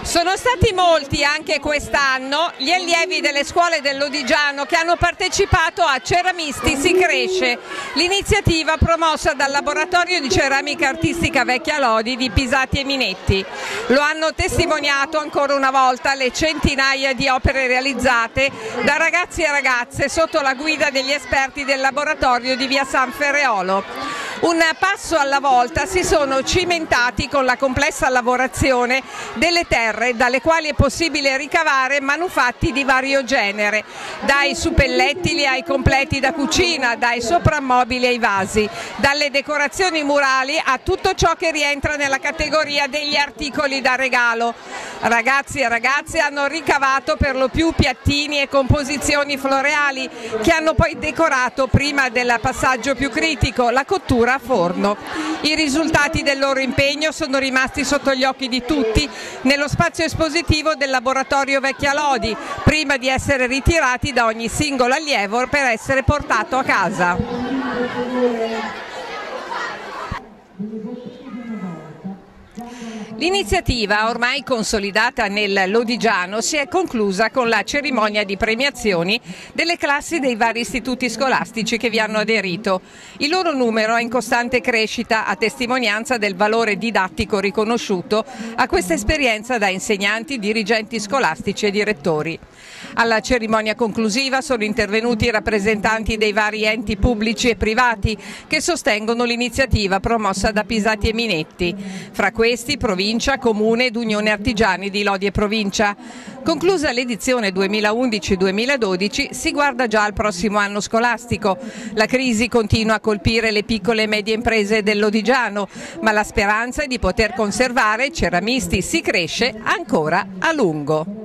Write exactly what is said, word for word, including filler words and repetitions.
Sono stati molti anche quest'anno gli allievi delle scuole del Lodigiano che hanno partecipato a Ceramisti si cresce, l'iniziativa promossa dal laboratorio di ceramica artistica Vecchia Lodi di Pisati e Minetti. Lo hanno testimoniato ancora una volta le centinaia di opere realizzate da ragazzi e ragazze sotto la guida degli esperti del laboratorio di via San Ferreolo. Un passo alla volta si sono cimentati con la complessa lavorazione delle terre dalle quali è possibile ricavare manufatti di vario genere, dai suppellettili ai completi da cucina, dai soprammobili ai vasi, dalle decorazioni murali a tutto ciò che rientra nella categoria degli articoli da regalo. Ragazzi e ragazze hanno ricavato per lo più piattini e composizioni floreali che hanno poi decorato prima del passaggio più critico, la cottura a forno. I risultati del loro impegno sono rimasti sotto gli occhi di tutti nello spazio espositivo del laboratorio Vecchia Lodi, prima di essere ritirati da ogni singolo allievo per essere portato a casa. L'iniziativa, ormai consolidata nel Lodigiano, si è conclusa con la cerimonia di premiazioni delle classi dei vari istituti scolastici che vi hanno aderito. Il loro numero è in costante crescita, a testimonianza del valore didattico riconosciuto a questa esperienza da insegnanti, dirigenti scolastici e direttori. Alla cerimonia conclusiva sono intervenuti i rappresentanti dei vari enti pubblici e privati che sostengono l'iniziativa promossa da Pisati e Minetti, fra questi Provincia, Comune ed Unione Artigiani di Lodi e Provincia. Conclusa l'edizione duemilaundici duemiladodici si guarda già al prossimo anno scolastico. La crisi continua a colpire le piccole e medie imprese del Lodigiano, ma la speranza è di poter conservare Ceramisti si cresce ancora a lungo.